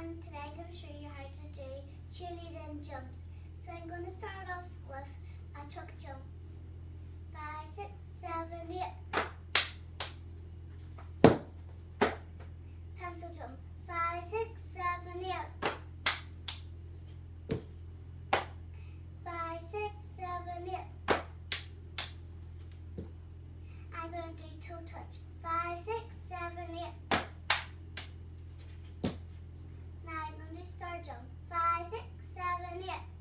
everyone, today I'm going to show you how to do cheerleading jumps. So I'm going to start off with a tuck jump. 5, 6, 7, 8. Pencil jump. 5, 6, 7, 8. 5, 6, 7, 8. I'm going to do toe touch. 5, 6, 7, 8. Now I'm going to do star jump. 5, 6, 7, 8.